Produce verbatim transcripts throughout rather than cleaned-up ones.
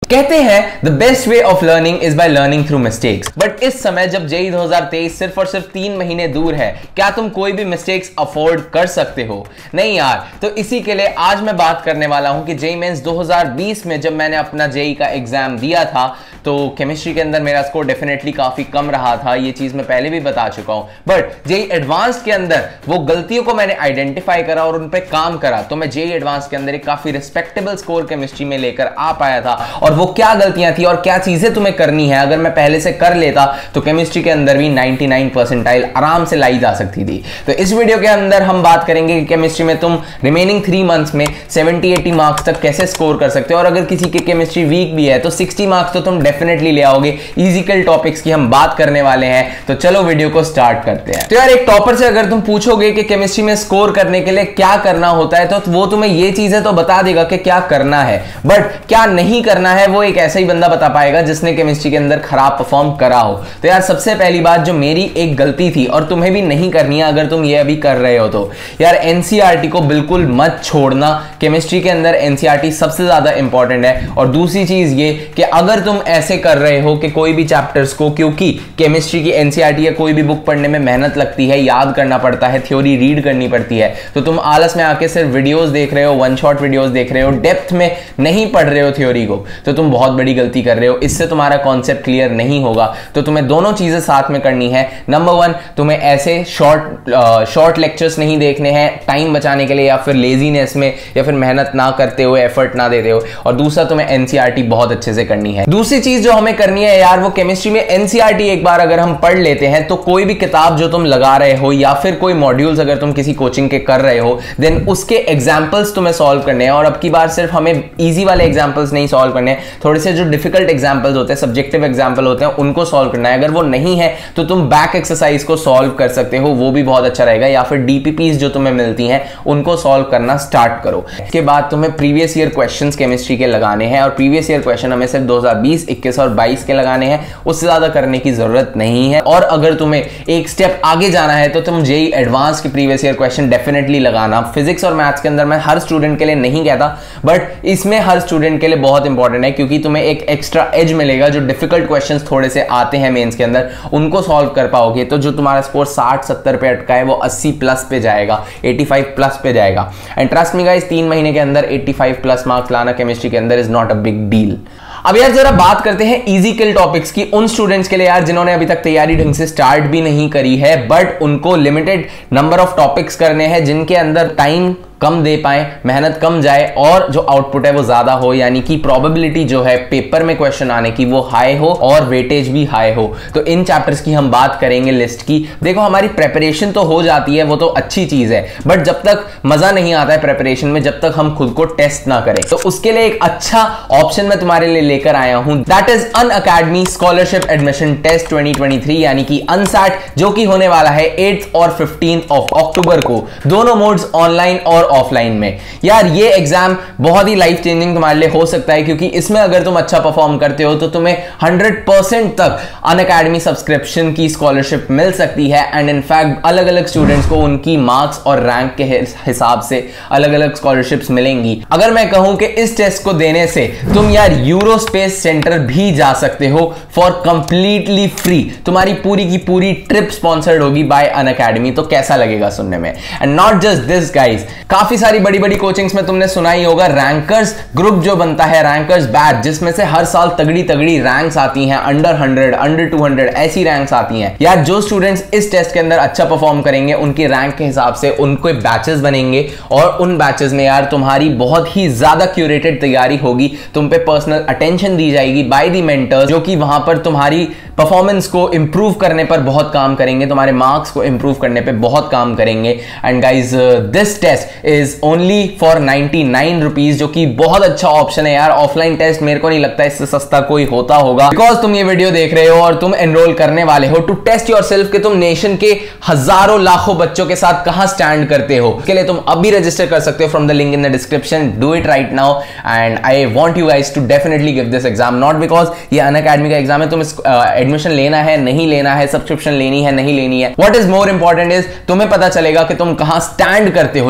कहते हैं the best way of learning is by learning through mistakes, but इस समय जब जेई दो हज़ार तेईस सिर्फ और सिर्फ तीन महीने दूर है, क्या तुम कोई भी मिस्टेक्स अफोर्ड कर सकते हो? नहीं यार। तो इसी के लिए आज मैं बात करने वाला हूं कि जेई मेंस दो हज़ार बीस में जब मैंने अपना जेई का एग्जाम दिया था तो केमिस्ट्री के अंदर मेरा स्कोर डेफिनेटली काफी कम रहा था, ये चीज मैं पहले भी बता चुका हूं। बट जेई एडवांस के अंदर वो गलतियों को मैंने आइडेंटिफाई करा और उन पे काम करा, तो मैं जेई एडवांस के अंदर एक काफी रिस्पेक्टेबल स्कोर केमिस्ट्री में लेकर आ पाया था। और वो क्या गलतियां थी और क्या चीजें तुम्हें करनी है, अगर मैं पहले से कर लेता तो केमिस्ट्री के अंदर भी निन्यानवे परसेंटाइल आराम से लाई जा सकती थी। तो इस वीडियो के अंदर हम बात करेंगे कि केमिस्ट्री में तुम रिमेनिंग थ्री मंथ्स में सेवेंटी एटी मार्क्स तक कैसे स्कोर कर सकते हो, और अगर किसी की केमिस्ट्री वीक भी है तो सिक्सटी मार्क्स तो तुम डेफिनेटली ले आओगे। इजिकल टॉपिक्स की हम बात करने वाले हैं, तो चलो वीडियो को स्टार्ट करते हैं। तो यार एक टॉपर से अगर तुम पूछोगे कि केमिस्ट्री में स्कोर करने के लिए क्या करना होता है, तो वो तुम्हें ये चीजें तो बता देगा कि क्या करना है, बट क्या नहीं करना है वो एक ऐसा ही बंदा बता पाएगा जिसने केमिस्ट्री के अंदर खराब परफॉर्म करा हो। तो यार सबसे पहली बात जो मेरी एक गलती थी और तुम्हें भी नहीं करनी है अगर तुम ये अभी कर रहे हो, तो यार एनसीईआरटी को बिल्कुल मत छोड़ना। केमिस्ट्री के अंदर एनसीईआरटी सबसे ज्यादा इंपॉर्टेंट है। और दूसरी चीज ये कि अगर तुम ऐसे कर रहे हो कि कोई भी चैप्टर्स को, क्योंकि केमिस्ट्री की एनसीईआरटी या कोई भी बुक पढ़ने में मेहनत लगती है, याद करना पड़ता है, थ्योरी रीड करनी पड़ती है, तो तुम आलस में आके सिर्फ वीडियोस देख रहे हो, वन शॉट वीडियोस देख रहे हो, डेप्थ में नहीं पढ़ रहे हो थ्योरी को, तो तुम बहुत बड़ी गलती कर रहे हो। इससे तुम्हारा कॉन्सेप्ट क्लियर नहीं होगा। तो तुम्हें दोनों चीजें साथ में करनी है। नंबर वन, तुम्हें ऐसे शॉर्ट शॉर्ट लेक्चर्स नहीं देखने हैं टाइम बचाने के लिए या फिर लेजीनेस में या फिर मेहनत ना करते हो, एफर्ट ना देते हो। और दूसरा, तुम्हें एनसीईआरटी बहुत अच्छे से करनी है। दूसरी चीज जो हमें करनी है यार, वो केमिस्ट्री में एनसीईआरटी एक बार अगर हम पढ़ लेते हैं तो कोई भी किताब जो तुम लगा रहे हो या फिर कोई मॉड्यूल्स अगर तुम किसी कोचिंग के कर रहे हो, देन उसके एग्जाम्पल्स तुम्हें सॉल्व करने हैं। और अब की बार सिर्फ हमें ईजी वाले एग्जाम्पल्स नहीं सॉल्व करने हैं, थोड़े से जो डिफिकल्ट एग्जाम्पल्स होते हैं, सब्जेक्टिव एग्जाम्पल होते हैं, उनको सॉल्व करना है। अगर वो नहीं है तो तुम बैक एक्सरसाइज को सॉल्व कर सकते हो, वो भी बहुत अच्छा रहेगा। या फिर डीपीपीज जो तुम्हें मिलती हैं उनको सॉल्व करना स्टार्ट करो। इसके बाद तुम्हें प्रीवियस ईयर क्वेश्चंस केमिस्ट्री के लगाने हैं, और प्रीवियस ईयर क्वेश्चन हमें सिर्फ दो हज़ार बीस, इक्कीस और बाईस के लगाने हैं, उससे ज्यादा करने की जरूरत नहीं है। और अगर तुम्हें एक स्टेप आगे जाना है तो तुम जेई एडवांस के प्रीवियस ईयर क्वेश्चन डेफिनेटली लगाना। फिजिक्स और मैथ्स के अंदर मैं हर स्टूडेंट के लिए नहीं कहता, बट इसमें हर स्टूडेंट के लिए बहुत इंपॉर्टेंट है, क्योंकि तुम्हें एक एक्स्ट्रा एज मिलेगा। जो डिफिकल्ट क्वेश्चंस थोड़े से आते हैं मेंस के अंदर, उनको सॉल्व कर पाओगे तो जो तुम्हारा स्कोर साठ सत्तर पे अटका है वो अस्सी प्लस पे जाएगा, पचासी प्लस पे जाएगा। एंड ट्रस्ट मी गाइस, तीन महीने के अंदर पचासी प्लस मार्क्स लाना केमिस्ट्री के अंदर is not a big deal. अब यार जरा बात करते हैं इजी किल टॉपिक्स की, उन स्टूडेंट्स के लिए यार जिन्होंने अभी तक तैयारी ढंग से स्टार्ट भी नहीं करी है, बट उनको लिमिटेड नंबर ऑफ टॉपिक्स करने हैं जिनके अंदर टाइम कम दे पाए, मेहनत कम जाए और जो आउटपुट है वो ज्यादा हो, यानी कि प्रोबेबिलिटी जो है पेपर में क्वेश्चन आने की वो हाई हो और वेटेज भी हाई हो। तो इन चैप्टर्स की हम बात करेंगे लिस्ट की। देखो हमारी प्रेपरेशन तो हो जाती है, वो तो अच्छी चीज है, बट जब तक मजा नहीं आता है प्रेपरेशन में, जब तक हम खुद को टेस्ट ना करें, तो उसके लिए एक अच्छा ऑप्शन मैं तुम्हारे लिए लेकर आया हूं। That is Unacademy scholarship admission test twenty twenty three, यानी कि अनसैट, जो कि होने वाला है एट्थ और फिफ्टींथ ऑफ अक्टूबर को, दोनों मोड्स ऑनलाइन और ऑफलाइन में। यार ये एग्जाम बहुत ही लाइफ चेंजिंग तुम्हारे लिए हो सकता है, क्योंकि इसमें अगर तुम अच्छा परफॉर्म करते हो तो तुम्हें हंड्रेड परसेंट तक अनअकैडमी सब्सक्रिप्शन की स्कॉलरशिप मिल सकती है। एंड इनफैक्ट अलग अलग स्टूडेंट्स को उनकी मार्क्स और रैंक के हिसाब से अलग अलग स्कॉलरशिप्स मिलेंगी। अगर मैं कहूं कि इस टेस्ट को देने से तुम यार यूरोस्पेस सेंटर भी जा सकते हो फॉर कंप्लीटली फ्री, तुम्हारी पूरी की पूरी ट्रिप स्पॉन्सर्ड होगी बाय अनअकैडमी, तो कैसा लगेगा सुनने में? And not just this guys, काफी सारी बड़ी बड़ी कोचिंग्स में तुमने सुना ही होगा रैंकर्स ग्रुप जो बनता है, रैंकर्स बैच, जिसमें से हर साल तगड़ी तगड़ी रैंक्स आती हैं, under hundred, under two hundred, ऐसी रैंक्स आती हैं। यार जो स्टूडेंट्स इस टेस्ट के अंदर अच्छा परफॉर्म करेंगे उनकी रैंक के हिसाब से उनको बैचेस बनेंगे, और उन बैचेस में यार तुम्हारी बहुत ही ज्यादा क्यूरेटेड तैयारी होगी, तुम पे पर्सनल अटेंशन दी जाएगी बाय दी मेंटर्स, जो कि वहां पर तुम्हारी परफॉर्मेंस को इंप्रूव करने पर बहुत काम करेंगे, तुम्हारे मार्क्स को इंप्रूव करने पे बहुत काम करेंगे। And guys this test is only for ninety nine rupees, जो कि बहुत अच्छा ऑप्शन है यार। ऑफलाइन टेस्ट मेरे को नहीं लगता इससे सस्ता कोई होता होगा, बिकॉज तुम ये वीडियो देख रहे हो और तुम एनरोल करने वाले हो टू टेस्ट योरसेल्फ कि तुम नेशन के हजारों लाखों बच्चों के साथ कहां स्टैंड करते हो। इसके लिए तुम अभी रजिस्टर कर सकते हो from the link in the description. Do it right now and I want you guys to definitely give this exam, not because ये अनअकैडमी का एग्जाम है, तुम एडमिशन लेना है नहीं लेना है, सब्सक्रिप्शन लेनी है नहीं लेनी है, what is more important is तुम्हें पता चलेगा कि तुम कहां स्टैंड करते हो। जो पेपर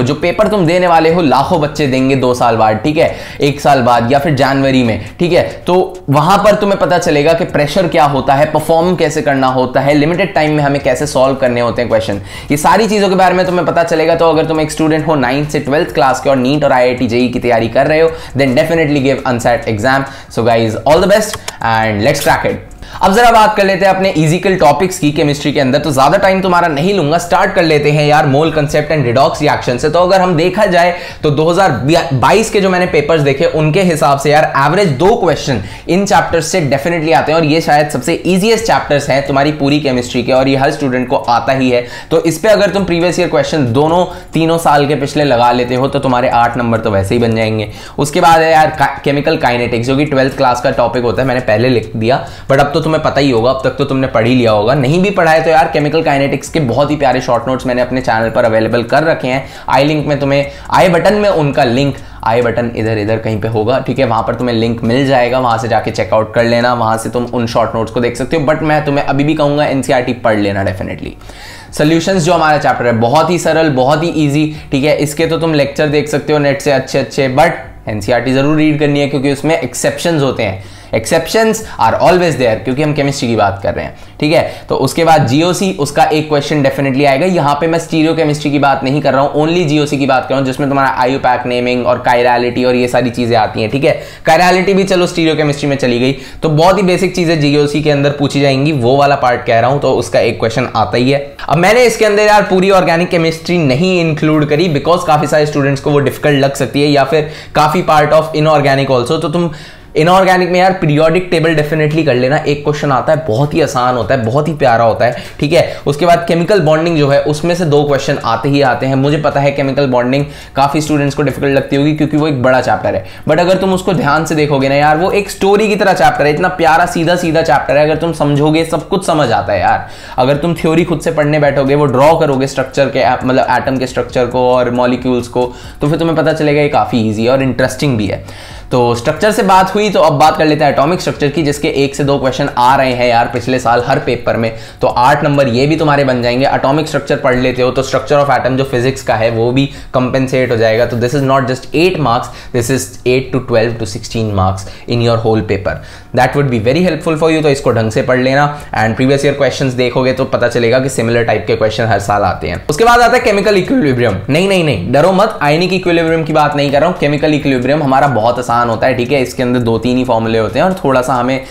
तुम देने वाले हो, लाखों बच्चे देंगे दो साल बाद, ठीक है, एक साल बाद या फिर जनवरी में, ठीक है, तो वहां पर तुम्हें पता चलेगा कि प्रेशर क्या होता है, परफॉर्म कैसे करना होता है, लिमिटेड टाइम में हमें कैसे सॉल्व करने होते हैं क्वेश्चन, ये सारी चीजों के बारे में तुम्हें पता चलेगा। तो अगर तुम एक स्टूडेंट हो नाइन्थ से ट्वेल्थ क्लास के और नीट और आईआईटी जेईई की तैयारी कर रहे हो, then definitely give UNSAT exam. So guys all the best and let's crack it. अब जरा बात कर लेते हैं अपने इजिकल टॉपिक्स की केमिस्ट्री के अंदर, तो ज्यादा टाइम तुम्हारा नहीं लूंगा, स्टार्ट कर लेते हैं यार mole concept and redox reaction से। तो अगर हम देखा जाए तो दो हज़ार बाईस के जो मैंने पेपर्स देखे उनके हिसाब से यार एवरेज दो क्वेश्चन इन चैप्टर्स से डेफिनेटली आते हैं, और ये शायद सबसे इजीएस्ट चैप्टर्स हैं तुम्हारी पूरी केमिस्ट्री के, और ये हर स्टूडेंट को आता ही है। तो इस पे अगर तुम प्रीवियस ईयर क्वेश्चन दोनों तीनों साल के पिछले लगा लेते हो तो तुम्हारे आठ नंबर तो वैसे ही बन जाएंगे। उसके बाद है यार केमिकल काइनेटिक्स, जो कि ट्वेल्थ क्लास का टॉपिक होता है, मैंने पहले लिख दिया बट अब तो तुम्हें पता ही होगा, अब तक तो तुमने पढ़ ही लिया होगा। नहीं भी पढ़ा है तो यार केमिकल काइनेटिक्स के बहुत ही प्यारे शॉर्ट नोट्स मैंने अपने चैनल पर अवेलेबल कर रखे हैं। आई लिंक में तुम्हें आई बटन में उनका लिंक, आई बटन इधर इधर कहीं पे होगा, ठीक है, वहां पर तुम्हें लिंक मिल जाएगा, वहां से जाके चेकआउट कर लेना, वहां से तुम उन शॉर्ट नोट्स को देख सकते हो। बट मैं तुम्हें अभी भी कहूंगा एनसीईआरटी पढ़ लेना डेफिनेटली। सॉल्यूशंस जो हमारा चैप्टर है बहुत ही सरल, बहुत ही इजी, ठीक है, इसके तो तुम लेक्चर देख सकते हो नेट से अच्छे अच्छे, बट एनसीईआरटी जरूर रीड करनी है क्योंकि उसमें एक्सेप्शंस होते हैं। एक्सेप्शंस आर ऑलवेज देयर क्योंकि हम केमिस्ट्री की बात कर रहे हैं, ठीक है। तो उसके बाद जीओसी, उसका एक क्वेश्चन डेफिनेटली आएगा। यहां पे मैं स्टीरियो केमिस्ट्री की बात नहीं कर रहा हूं, ओनली जीओसी की बात कर रहा हूं, जिसमें तुम्हारा आईयूपैक नेमिंग और कायरलिटी और ये सारी चीजें आती हैं, ठीक है। कायरलिटी भी चलो स्टीरियो केमिस्ट्री में चली गई, तो बहुत ही बेसिक चीजें जीओसी के अंदर पूछी जाएंगी, वो वाला पार्ट कह रहा हूं, तो उसका एक क्वेश्चन आता ही है। अब मैंने इसके अंदर यार पूरी ऑर्गेनिक केमिस्ट्री नहीं इंक्लूड करी बिकॉज काफी सारे स्टूडेंट्स को वो डिफिकल्ट लग सकती है, या फिर काफी पार्ट ऑफ इनऑर्गेनिक ऑल्सो। तो तुम इनऑर्गेनिक में यार पीरियोडिक टेबल डेफिनेटली कर लेना, एक क्वेश्चन आता है, बहुत ही आसान होता है, बहुत ही प्यारा होता है, ठीक है। उसके बाद केमिकल बॉन्डिंग जो है उसमें से दो क्वेश्चन आते ही आते हैं। मुझे पता है केमिकल बॉन्डिंग काफी स्टूडेंट्स को डिफिकल्ट लगती होगी क्योंकि वो एक बड़ा चैप्टर है, बट अगर तुम उसको ध्यान से देखोगे ना यार, वो एक स्टोरी की तरह चैप्टर है, इतना प्यारा सीधा सीधा चैप्टर है, अगर तुम समझोगे सब कुछ समझ आता है यार। अगर तुम थ्योरी खुद से पढ़ने बैठोगे, वो ड्रॉ करोगे स्ट्रक्चर के, मतलब एटम के स्ट्रक्चर को और मॉलिक्यूल्स को, तो फिर तुम्हें पता चलेगा ये काफी ईजी है और इंटरेस्टिंग भी है। तो स्ट्रक्चर से बात हुई, तो अब बात कर लेते हैं एटॉमिक स्ट्रक्चर की, जिसके एक से दो क्वेश्चन आ रहे हैं यार पिछले साल हर पेपर में, तो आठ नंबर ये भी तुम्हारे बन जाएंगे। एटॉमिक स्ट्रक्चर पढ़ लेते हो तो स्ट्रक्चर ऑफ एटम जो फिजिक्स का है वो भी कंपेंसेट हो जाएगा। तो this is not just eight marks, this is eight to twelve to sixteen marks in your whole paper. That would be very helpful for you, तो इसको ढंग से पढ़ लेना एंड प्रीवियस ईयर क्वेश्चंस देखोगे तो पता चलेगा कि सिमिलर टाइप के क्वेश्चन हर साल आते हैं। उसके बाद आता है केमिकल इक्विलिब्रियम। नहीं नहीं नहीं डरो मत, आयनिक इक्विलिब्रियम की बात नहीं कर रहा हूं, केमिकल इक्विलिब्रियम हमारा बहुत आसान होता है, ठीक है। इसके अंदर दो तीन ही फॉर्मूले होते हैं और थोड़ा सा हमें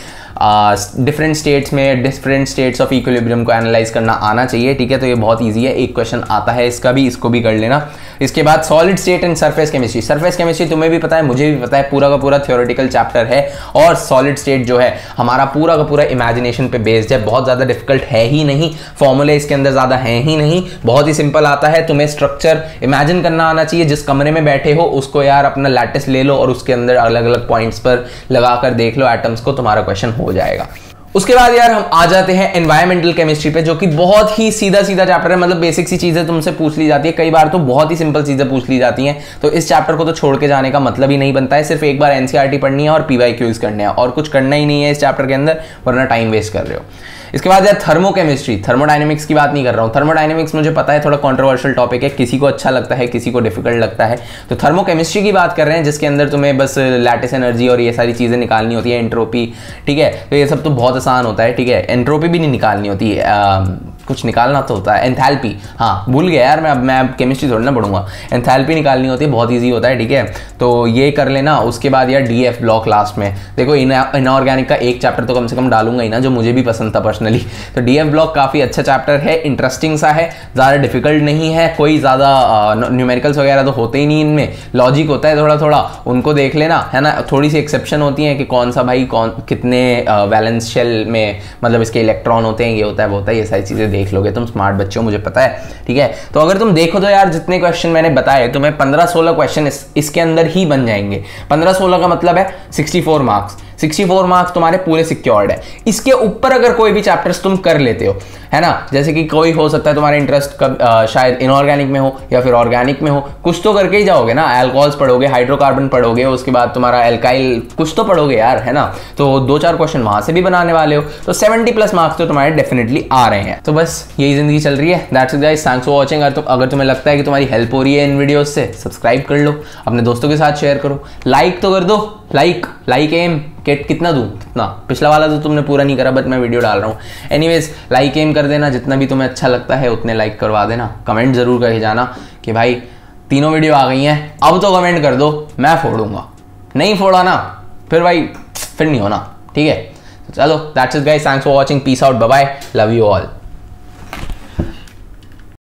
डिफरेंट uh, स्टेट्स में डिफरेंट स्टेट्स ऑफ इक्विलिब्रियम को एनालाइज करना आना चाहिए, ठीक है। तो ये बहुत इजी है, एक क्वेश्चन आता है इसका भी, इसको भी कर लेना। इसके बाद solid state and surface chemistry. Surface chemistry तुम्हें भी पता है, मुझे भी पता है, पूरा का पूरा थ्योरेटिकल चैप्टर है, और सॉलिड स्टेट जो है हमारा पूरा का पूरा इमेजिनेशन पे बेस्ड है, बहुत ज़्यादा डिफिकल्ट है ही नहीं, फॉर्मूले इसके अंदर ज़्यादा हैं ही नहीं, बहुत ही सिंपल आता है। तुम्हें स्ट्रक्चर इमेजिन करना आना चाहिए, जिस कमरे में बैठे हो उसको यार अपना लैटिस ले लो और उसके अंदर अलग अलग पॉइंट्स पर लगाकर देख लो एटम्स को, तुम्हारा क्वेश्चन हो जाएगा। उसके बाद यार हम आ जाते हैं एनवायरमेंटल केमिस्ट्री पे, जो कि बहुत ही सीधा सीधा चैप्टर है, मतलब बेसिक सी चीजें तुमसे पूछ ली जाती है, कई बार तो बहुत ही सिंपल चीजें पूछ ली जाती हैं। तो इस चैप्टर को तो छोड़ के जाने का मतलब ही नहीं बनता है, सिर्फ एक बार एनसीईआरटी पढ़नी है और पीवाईक्यूज करने हैं, और कुछ करना ही नहीं है इस चैप्टर के अंदर, वरना टाइम वेस्ट कर रहे हो। इसके बाद यार थर्मोकेमिस्ट्री, थर्मोडायनेमिक्स की बात नहीं कर रहा हूँ। थर्मोडायनेमिक्स मुझे पता है थोड़ा कंट्रोवर्शियल टॉपिक है, किसी को अच्छा लगता है, किसी को डिफिकल्ट लगता है। तो थर्मोकेमिस्ट्री की बात कर रहे हैं, जिसके अंदर तुम्हें बस लैटिस एनर्जी और ये सारी चीज़ें निकालनी होती है, एंट्रोपी, ठीक है। तो ये सब तो बहुत आसान होता है, ठीक है। एंट्रोपी भी नहीं निकालनी होती है, कुछ निकालना तो होता है, एंथैल्पी, हाँ भूल गया यार मैं, अब मैं केमिस्ट्री थोड़ी ना पढ़ूंगा। एंथैल्पी निकालनी होती है, बहुत ईजी होता है, ठीक है। तो ये कर लेना। उसके बाद यार डीएफ ब्लॉक लास्ट में, देखो इनऑर्गेनिक का एक चैप्टर तो कम से कम डालूंगा ही ना, जो मुझे भी पसंद था पर्सनली। तो डीएफ ब्लॉक काफ़ी अच्छा चैप्टर है, इंटरेस्टिंग सा है, ज़्यादा डिफिकल्ट नहीं है, कोई ज़्यादा न्यूमेरिकल्स वगैरह तो होते ही नहीं इनमें, लॉजिक होता है थोड़ा थोड़ा, उनको देख लेना, है ना। थोड़ी सी एक्सेप्शन होती है कि कौन सा भाई कौन कितने वैलेंस शेल में, मतलब इसके इलेक्ट्रॉन होते हैं, ये होता है वो होता है, ये सारी चीज़ें देख लोगे, तुम स्मार्ट बच्चे हो मुझे पता है, ठीक है। तो अगर तुम देखो तो यार जितने क्वेश्चन मैंने बताए तुम्हें पंद्रह सोलह क्वेश्चन इस, इसके अंदर ही बन जाएंगे। पंद्रह सोलह का मतलब है चौंसठ मार्क्स, सिक्सटी फोर मार्क्स तुम्हारे पूरे सिक्योर्ड है। इसके ऊपर अगर कोई भी चैप्टर्स तुम कर लेते हो, है ना, जैसे कि कोई हो सकता है तुम्हारा इंटरेस्ट कब आ, शायद इनऑर्गेनिक में हो या फिर ऑर्गेनिक में हो, कुछ तो करके ही जाओगे ना, एल्कोहल्स पढ़ोगे, हाइड्रोकार्बन पढ़ोगे, उसके बाद तुम्हारा एल्काइल कुछ तो पढ़ोगे यार, है ना, तो दो चार क्वेश्चन वहां से भी बनाने वाले हो, तो सेवेंटी प्लस मार्क्स तो तुम्हारे डेफिनेटली आ रहे हैं। तो बस यही जिंदगी चल रही है। That's it guys, thanks for watching. अगर तुम्हें लगता है कि तुम्हारी हेल्प हो रही है इन वीडियोस से, सब्सक्राइब कर लो, अपने दोस्तों के साथ शेयर करो, लाइक तो कर दो, लाइक लाइक एम केट कितना दूं कितना, पिछला वाला तो तुमने पूरा नहीं करा, बट मैं वीडियो डाल रहा हूँ। एनीवेज लाइक एम कर देना, जितना भी तुम्हें अच्छा लगता है उतने लाइक करवा देना। कमेंट जरूर करके जाना कि भाई तीनों वीडियो आ गई हैं, अब तो कमेंट कर दो, मैं फोड़ूंगा, नहीं फोड़ा ना फिर भाई फिर नहीं होना, ठीक है। चलो that's it guys, thanks for watching, peace out, bye bye, love you all.